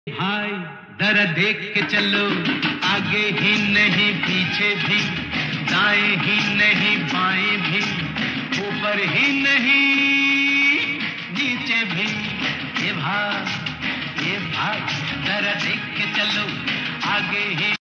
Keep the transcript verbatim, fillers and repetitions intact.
भाई जरा देख के चलो, आगे ही नहीं पीछे भी, दाएं ही नहीं बाएं भी, ऊपर ही नहीं नीचे भी। ये भाई ये भाई जरा देख के चलो, आगे ही